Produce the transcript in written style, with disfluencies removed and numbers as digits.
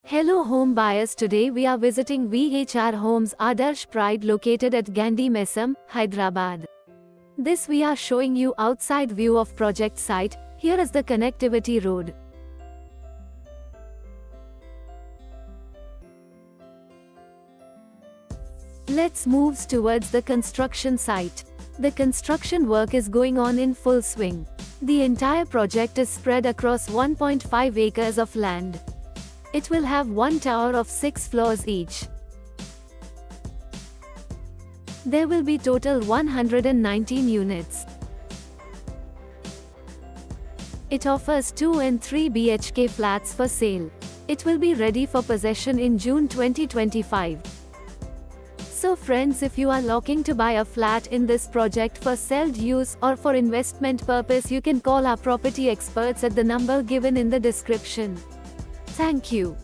Hello home buyers, today we are visiting VHR Homes Adarsh Pride located at Gandhi Mesam, Hyderabad. This we are showing you outside view of project site. Here is the connectivity road. Let's move towards the construction site. The construction work is going on in full swing. The entire project is spread across 1.5 acres of land. It will have one tower of 6 floors each. There will be total 119 units. It offers 2 and 3 BHK flats for sale. It will be ready for possession in June 2025. So friends, if you are looking to buy a flat in this project for sale use or for investment purpose, you can call our property experts at the number given in the description. Thank you.